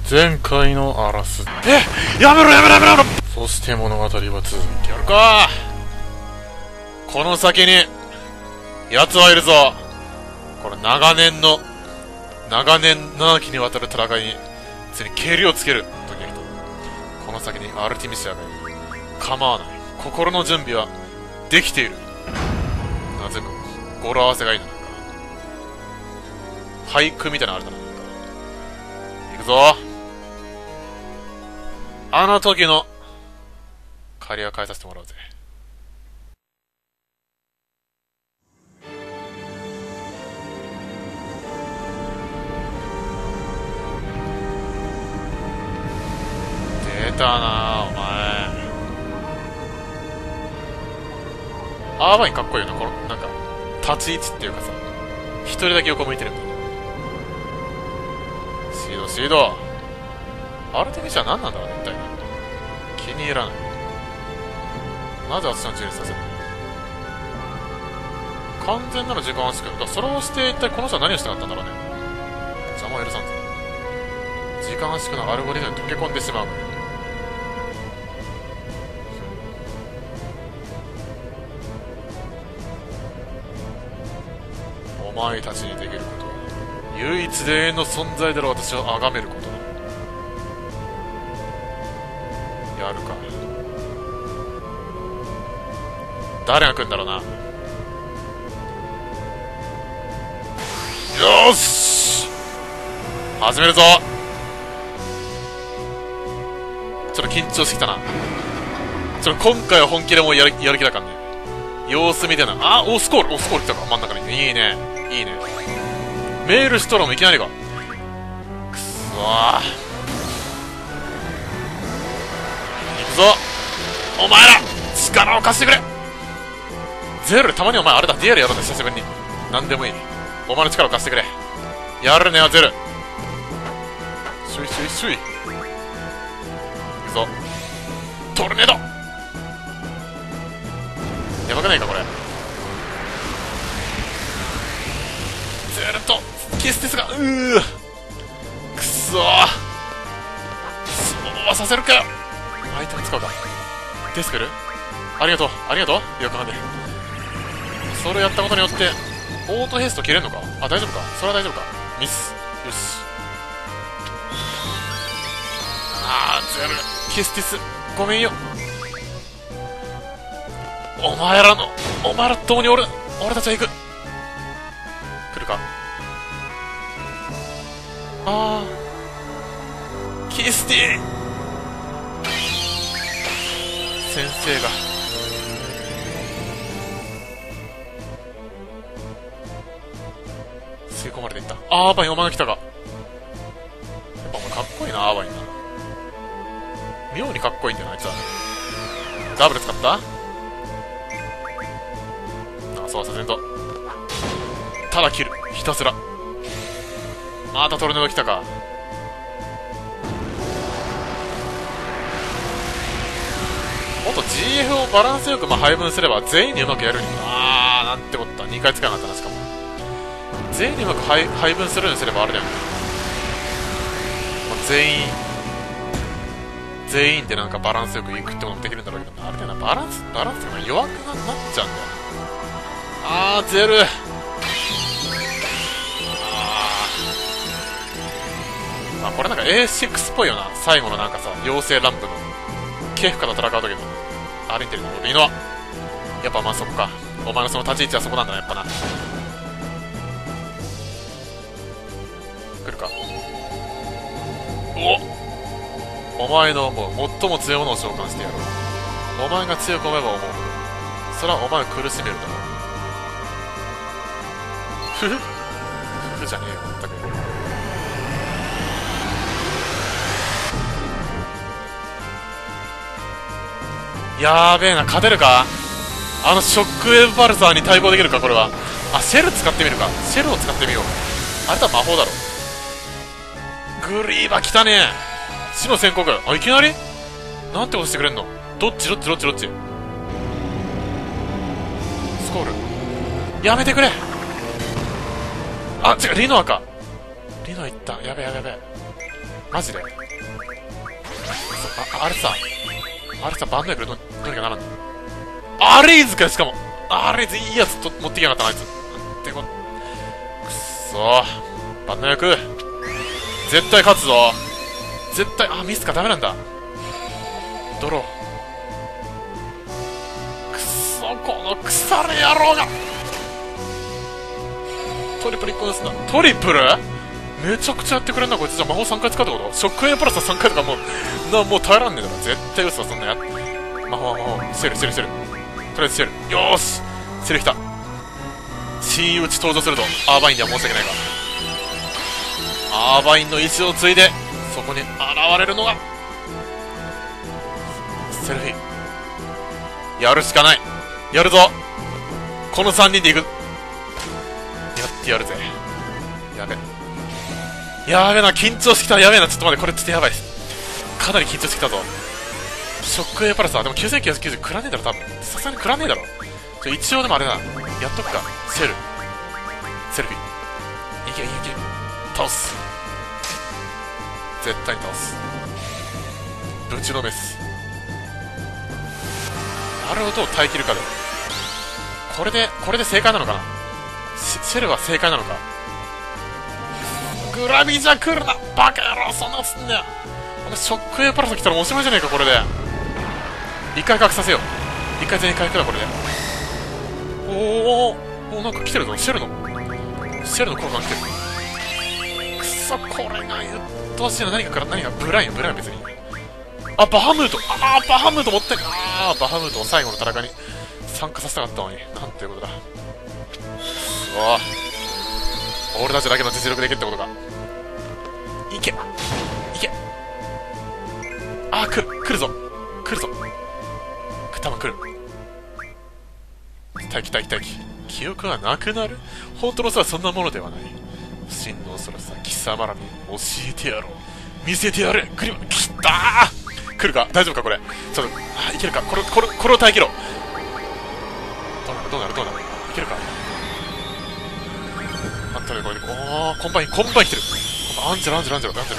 前回のあらすやめろやめろやめろやめろ。そして物語は続いてやるか。この先に奴はいるぞ。これ長年長きにわたる戦いについにケリをつける時の人。この先にアルティミシアがいる。構わない。心の準備はできている。全部語呂合わせがいいな。なんか俳句みたいなのあるだな。なんか行くぞ。あの時の借りは返させてもらうぜ。出たなお前。アーバインかっこいいよな。このなんか立ち位置っていうかさ、一人だけ横向いてるんだよ。シードアルテミシは何なんだろうね。一体気に入らない。なぜ私の自由にさせるの。完全なる時間圧縮。それをして一体この人は何をしたかったんだろうね。邪魔を許さんぞ。時間圧縮のアルゴリズムに溶け込んでしまう。お前たちにできることは唯一で永遠の存在である私を崇めることだ。やるか。誰が来るんだろうな。よーし始めるぞ。ちょっと緊張してきたな。ちょっと今回は本気でもうやる気だからね。様子見てな。あ、スコール来たか。真ん中にいいねいいね。メールシュトロムいきなりか。くそー。行くぞお前ら。力を貸してくれ。ゼル、たまにお前あれだ、ディアルやろうぜ。久しぶりに何でもいい。お前の力を貸してくれ。やるねよゼル。シュイ行くぞ。トルネード。やばくないかこれ。ゼルとキステスがくそー。そうはさせるかよ。アイテム使うか。デスクルありがとうよくはんで。それやったことによってオートヘイスト切れんのか。あ、大丈夫か。それは大丈夫か。ミス。よし。ゼルキスティスごめんよ。お前らと共に俺たちは行く。来るか。キスティ先生が吸い込まれていった。アーバインお前が来たか。やっぱお前かっこいいな。アーバインな。妙にかっこいいんだよなあいつは。ダブル使った。そうさせんと。ただ切る。ひたすら。またトルネード来たか。もっと GF をバランスよく配分すれば全員にうまくやるに。なんてこった。2回使わなかったな。しかも全員にうまく配分するようにすればあれだよね。全員でなんかバランスよくいくってこともできるんだろうけど、あれだよな。バランスが弱くなっちゃうんだよ。ゼル。これなんか A6 っぽいよな。最後のなんかさ、妖精乱舞のケフカと戦う時の歩いてるのリノア。やっぱそこか。お前のその立ち位置はそこなんだな。やっぱな。来るか。お前の思う最も強いものを召喚してやろう。お前が強く思えば思うほどそれはお前を苦しめるだろう。ふふじゃねえよ全く。やーべえな。勝てるか。あのショックウェーブパルサーに対抗できるかこれは。シェル使ってみるか。シェルを使ってみよう。あれとは魔法だろ。グリーバー来たね。死の宣告。いきなりなんてことしてくれんの。どっちスコールやめてくれ。違うリノアか。リノアいった。やべえ。 マジであれさバンドやけどどうにかならんの。アレイズかよ、しかもアレイズいいやつと持ってきやがったな、あいつ。ってこくっそー、バンド役絶対勝つぞ、絶対。ミスか、ダメなんだ。ドロー。くっそ、この腐れ野郎が。トリプル1個ですな。トリプルめちゃくちゃやってくれんな、こいつ。じゃあ魔法3回使うってこと？ショックエンプラスは3回とかもう耐えらんねえだろ。絶対嘘だ、そんなや。魔法。セル。とりあえずセル。よーし、セル来た。親友打ち登場すると、アーバインでは申し訳ないが。アーバインの意志を継いで、そこに現れるのが、セルフィ。やるしかない。やるぞ。この3人で行く。やってやるぜ。やべえな、緊張してきた。やべえな、ちょっと待って、これちょっとやばいです。かなり緊張してきたぞ。ショックエアパラスは、でも9990食らねえだろ、多分。さすがに食らねえだろ。一応でもあれだな。やっとくか。セルフィ。いけ。倒す。絶対に倒す。ぶちのめす。あれをどう耐えきるかで。これで正解なのかな。セルは正解なのか。グラビじゃ来るな、バカ野郎。そんなことすんだよ。ショックエアパラス来たらおしまいじゃねえか、これで。一回隠させよう。一回全員回復だ、これで。なんか来てるぞ。シェルの効果が来てる。くそ、これがうっとうしいな。何かブライン別に。バハムート。バハムート持ってん。バハムートを最後の戦いに参加させたかったのに。なんていうことだ。俺たちだけの実力でいけってことか。いけ。来るぞ。多分来る。待機。記憶はなくなる。本当のさはそんなものではない。真の恐ろしさ、貴様らに教えてやろう。見せてやれ。クリマ、きったー。来るか、大丈夫か、これ。ちょっと、いけるか。これを耐えきろ。どうなる。いけるか。これ。コンバイン来てる。アンジェロ。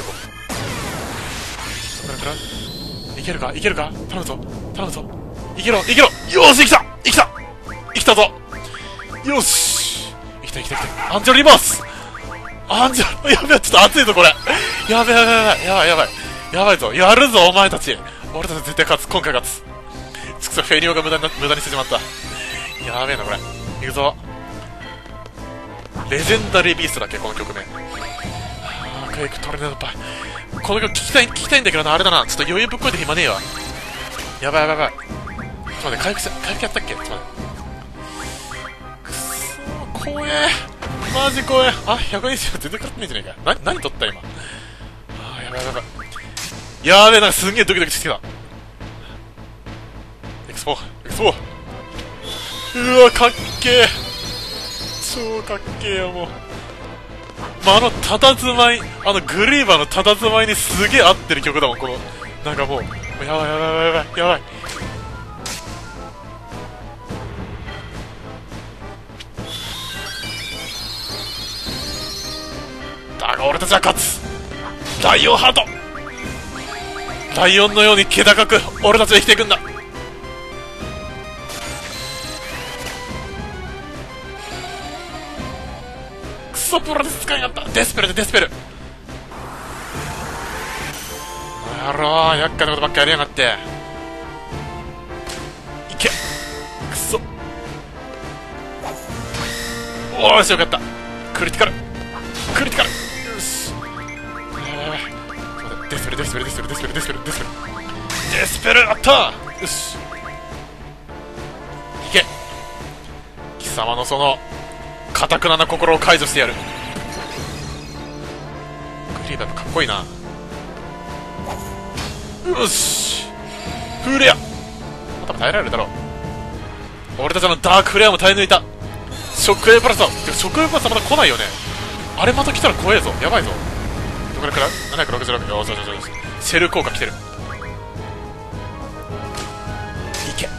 いけるか。頼むぞ。いけろ。よーし、生きたぞ。よし。生きた。アンジェロリバース。やべえ、ちょっと熱いぞ、これ。やばいぞ。やるぞ、お前たち。俺たち絶対勝つ。今回勝つ。ちくそ、フェニオが無駄にしてしまった。やべえな、これ。いくぞ。レジェンダリービーストだっけ、この曲名。クエイクトルネードパイ。この曲聞きたいんだけどな、あれだな。ちょっと余裕ぶっこいて暇ねえわ。やばい。ちょっと待って、回復やったっけ。ちょっと待って。くそー、怖え。マジ怖え。120全然勝ってねえじゃねえか。何取った今。やべえ、なんかすんげえドキドキしてきた。エクスポうわ、かっけえ。超かっけえよ、もう。佇まい、グリーバーの佇まいにすげえ合ってる曲だもん、この。なんかもう、やばい。だが俺たちは勝つ。ライオンハート。ライオンのように気高く、俺たちは生きていくんだ。クソプロレス使いやがった。デスペル。やろう、厄介なことばっかやりやがって。いけ。クソ。おーし、よかった。クリティカル。よし。デスペルあった。よし。いけ。貴様のその堅くなな心を解除してやる。グリーバーかっこいいな。よし。フレア。多分耐えられるだろう。俺たちのダークフレアも耐え抜いた。ショックエイプラスだ。ショックエイプラスはまだ来ないよね。あれまた来たら怖えぞ。やばいぞ。どこらくらい ?766。よし。シェル効果来てる。いけ。よ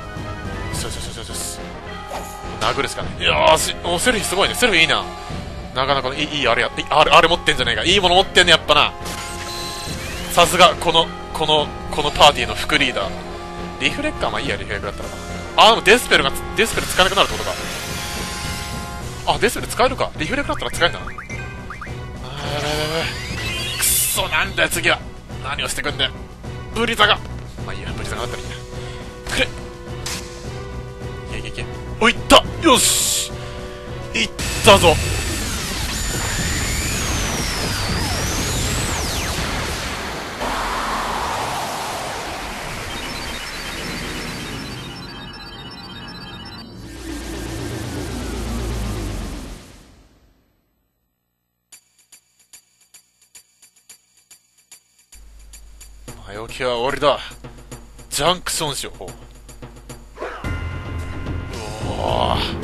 し。殴るしかない。よーし。セルフィーすごいね。セルフィーいいな。 なかなかいいあれや、あれ持ってんじゃねえか。いいもの持ってんね、やっぱな。さすが、このパーティーの副リーダー。リフレッカー、まあいいや、リフレッカーだったらな。でもデスペル使えなくなるってことか。デスペル使えるか。リフレッカーだったら使えるんだな。くっそ、なんだよ、次は。何をしてくんだよ。ブリザが。まあいいや、ブリザがだったらいいや。くれ。いけいけいけ。お、いった。よし。いったぞ。前置きは終わりだ。ジャンクションしよう。おー。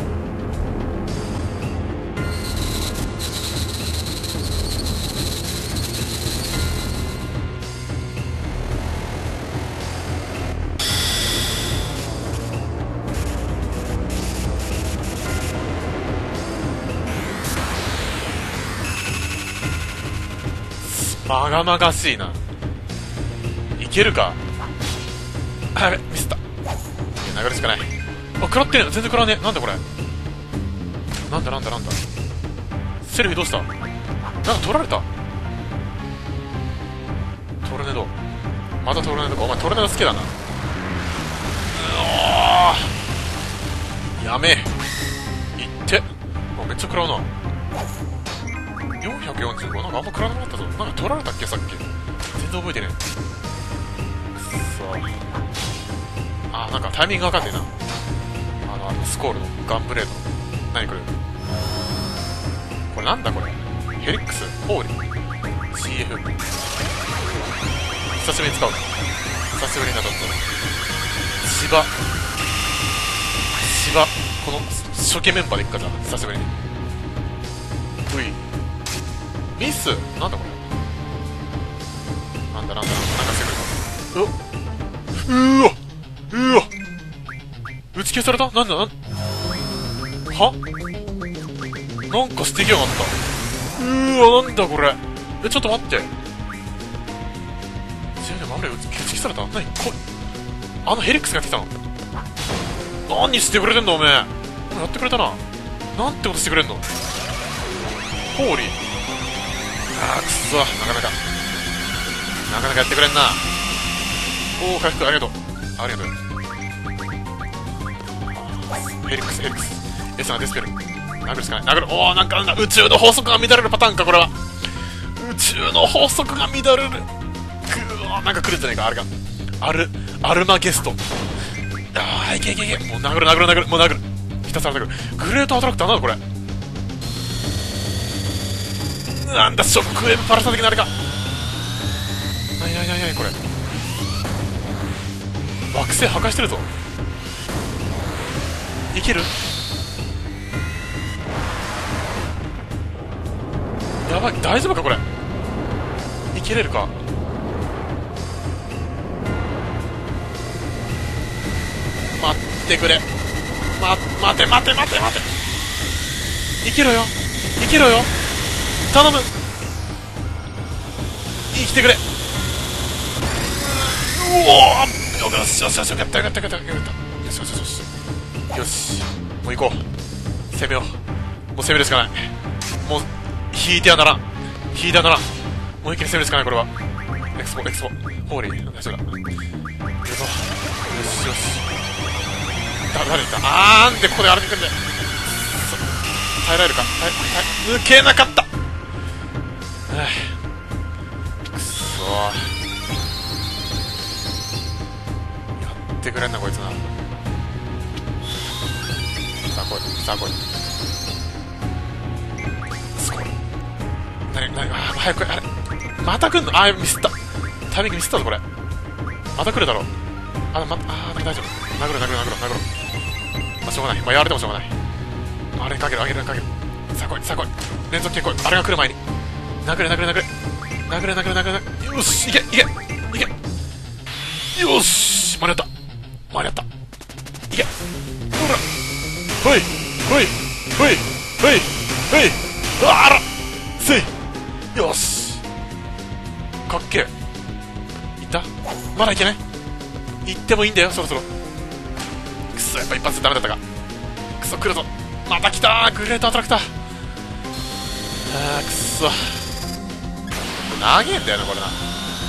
まがまがしいな。いけるか。やべ、ミスった。流れしかない。食らってねえ。全然食らわねえ。なんだこれ。なんだ。セルフィどうした。なんか取られた。トルネード。またトルネードか。お前トルネード好きだな。やめえ。いって。めっちゃ食らうな。445。なんかあんま食らわなかったぞ。なんか取られたっけ、さっき。全然覚えてねえ。くそ。なんかタイミングわかんねえな。スコールのガンブレード。何これ。これなんだこれ。ヘリックス、ホーリー、CF。久しぶりに使うな。久しぶりになった。芝。この初期メンバーでいくかじゃあ、久しぶりに。ミスなんだこれ。なんかしてくれた。うわ打ち消された。なんかしてきやがった。なんだこれ。ちょっと待って。打ち消された。ヘリックスがやってきたの。何してくれてんのおめえ。やってくれたな。なんてことしてくれんの。ホーリー。くっそ。なかなかやってくれんな。回復ありがとう。ヘリックス。エスナデスペル。殴るしかない。なんか宇宙の法則が乱れるパターンか、これは。宇宙の法則が乱れる。なんか来るんじゃねえか、あれが。アルマゲスト。いけ。もう殴る。ひたすら殴る。グレートアトラクターなんだこれ。なんだ、ショックウェーブパラサ的なあれか。なにこれ。惑星破壊してるぞ。いける。やばい、大丈夫かこれ。いけれるか。待ってくれ。待て。いけろよ。頼む。生きてくれ。よし、やった。よし、もう行こう。攻めよう。もう攻めるしかない。もう引いてはならん。もう一気に攻めるしかない。これはエクスポホーリー。大丈夫だ。行くぞ。よし。誰だ。なんでここであれに行くんだよ。耐えられるか。抜けなかった。くそー。やってくれんなこいつな。さあ来い。スコール。早く。あれまた来んの。ミスった。タイミングミスったぞこれ。また来るだろう。大丈夫。殴る。しょうがない。やられてもしょうがない。あれかける。さあ来い。連続系来い。あれが来る前に。殴れ。よし、いけ。よし、間に合った。いけ。ほら。ほい。 あらせいよしかっけえ。いったまだいけない行ってもいいんだよそろそろ。くそやっぱ一発でダメだったか。くそ来るぞまた来たグレートアトラクター。くそ長えんだよなこれな。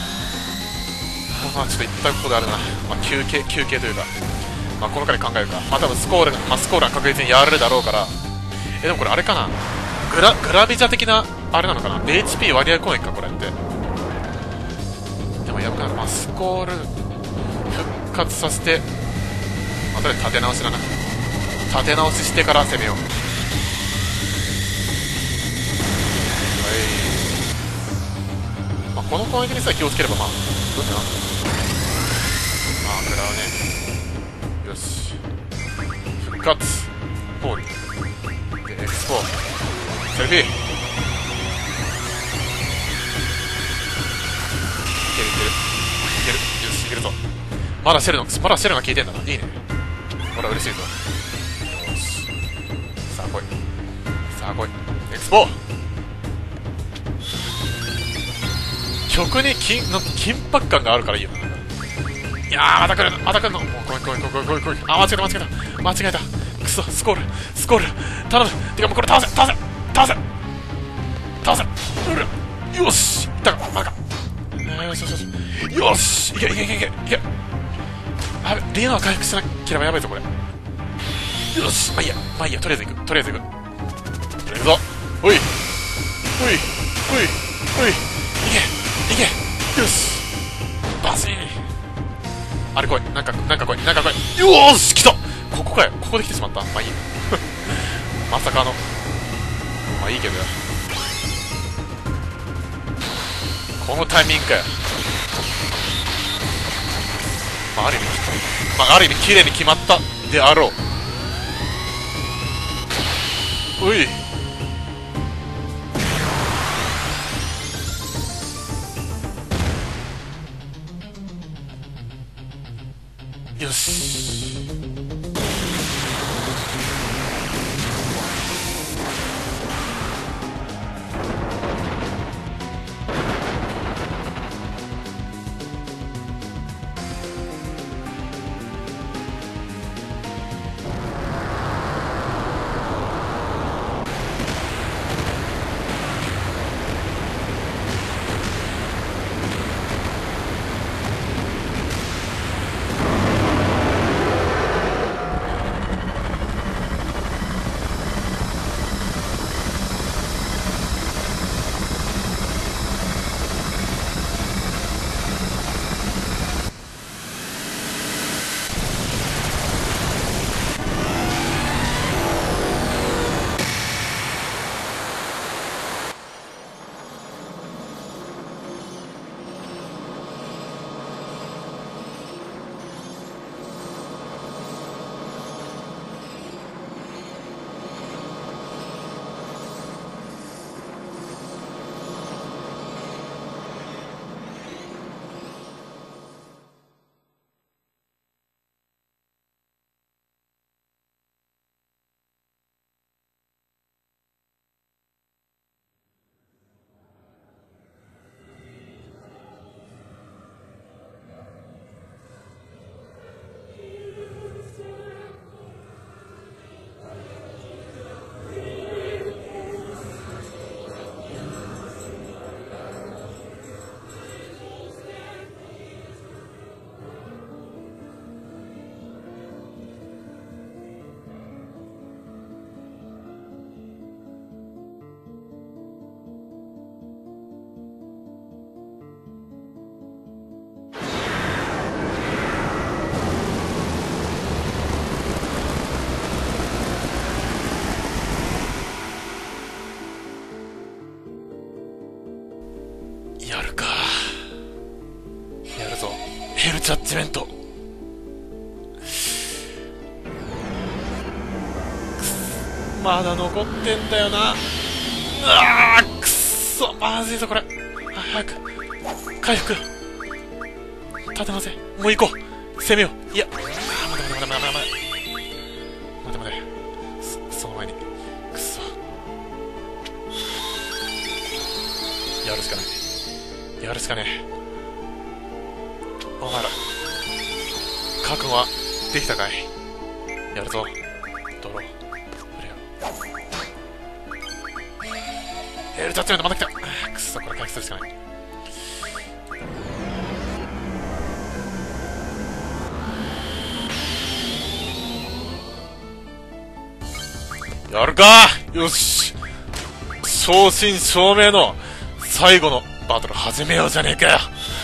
まあちょっと一旦ここであるな、まあ、休憩というか、まあこの回考えるか。まあ多分スコールは確実にやられるだろうから。でもこれあれかな、グラビジャ的なあれなのかな。 HP 割合攻撃かこれって。でもやばくなる。まあスコール復活させて、まあとりあえず立て直しだな。立て直ししてから攻めよう。まあ、この攻撃にさえ気をつければまあどうかな。まあ食らうね。よし復活ポールでエクスポセルフィーいけるよしいけるぞ。まだシェルが効いてんだな。いいねほら嬉しいぞ。よしさあ来いエクスポ曲に緊迫感があるからいいよな。いやーまた来るのもう来い。あ間違えたくそスコール頼む。てかもうこれ倒せよしいったかまだか。よしいけやべリアは回復しなければやばいぞこれ。よしまあいいやとりあえず行くぞ。おいいけよしバシーンあれ来いなんか来い。よーし来たここかよ。ここで来てしまった。まあいいまさかのまあいいけどよこのタイミングかよ。まあある意味綺麗に決まったであろう。おいよしやるか。やるぞ。ヘルジャッジメント。まだ残ってんだよな。くっそまずいぞこれ。早く回復立て直せ。もう行こう攻めよう。いや待てその前にくっそやるしかない。やるしかねえ。お前ら覚悟はできたかい。やるぞドロー。エルジャッジメントまた来た。くそ、これ回復するしかない。やるか。よし、正真正銘の最後のバトル始めようじゃねえかよ。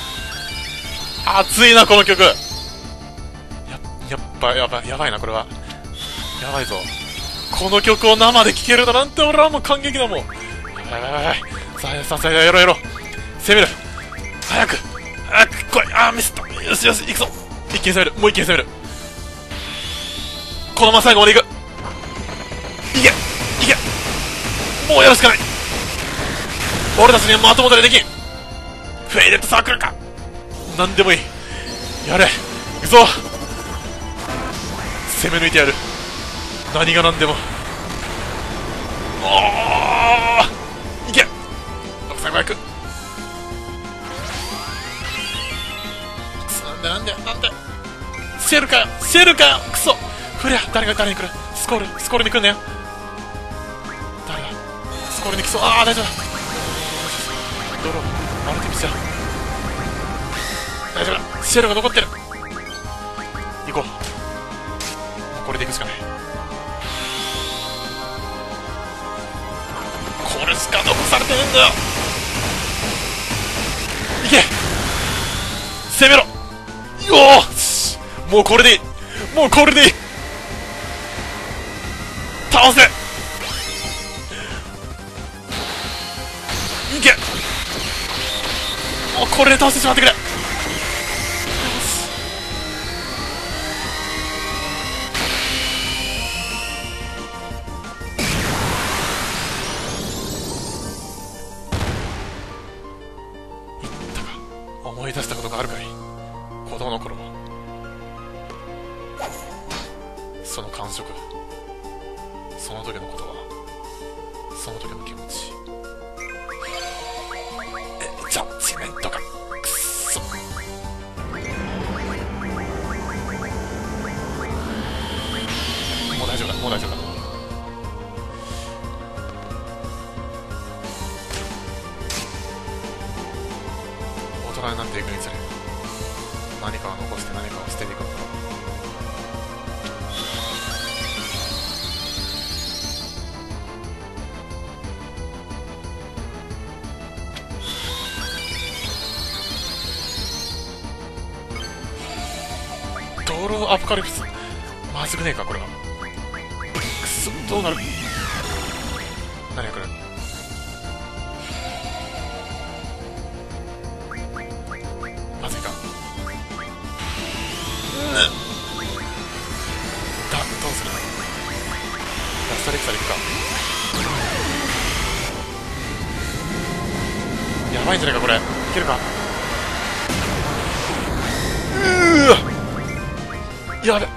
熱いなこの曲。やっぱやばいなこれは。やばいぞ。この曲を生で聴けるだなんて俺はもう感激だもん。やばい。さあやろう。攻める。早く来い。ミスった。よし行くぞ。一気に攻める。もう一気に攻める。このまま最後まで行く。いけもうやるしかない。俺たちにはまともでできん。フェイデッドサークルか。なんでもいい。やれ。行くぞ。攻め抜いてやる。何が何でも。いけ。最後行く。なんでシェルかよクソ。フレア誰に来る。スコールに来んなよ。誰だ。スコールに来そう。大丈夫だ。ドローアルティミスだ。大丈夫だ。シェルが残ってる。行こう。これで行くしかない。これしか残されてねえんだよ。いけ攻めろ。よし、もうこれでいい。倒せ。いけ。もうこれで倒してしまってくれ。よし。言ったか。思い出したことがあるかい。子供の頃その感触、その時の言葉、その時の気持ち。ジャッジメントか。くっそ。もう大丈夫だ。大人になっていくにつれ何かを残して何かを捨てていくのか。ドローアポカリプスまずくねえかこれは。くそ、どうなる。何が来る。まずいか。どうする。ラストレクサでいくか。やばいんじゃないかこれ。いけるか。やべ。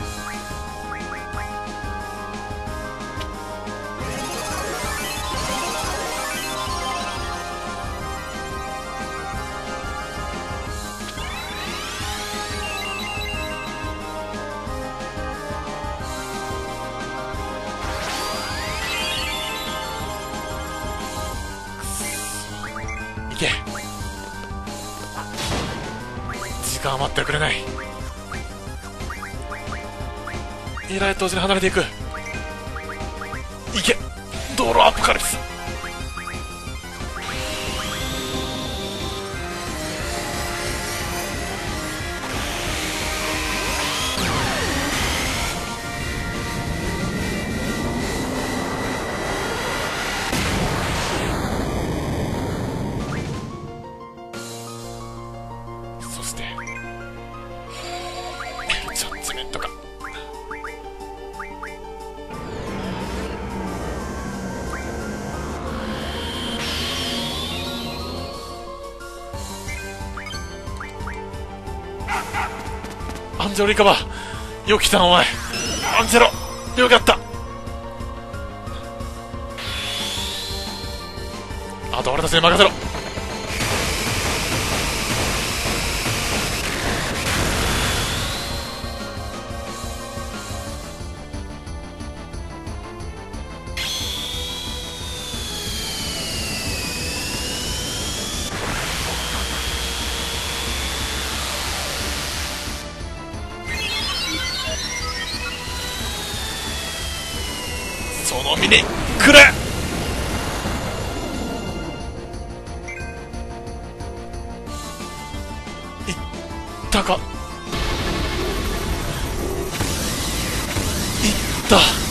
いけ。時間余ってはくれない。イライト同時に離れていく。いけ。道路アポカリプス。そしてジャッジメントか。アンジェロリカバー、よく来たなお前。アンジェロ、よかった。あと俺たちに任せろ。 みにくれ。いったか。いった。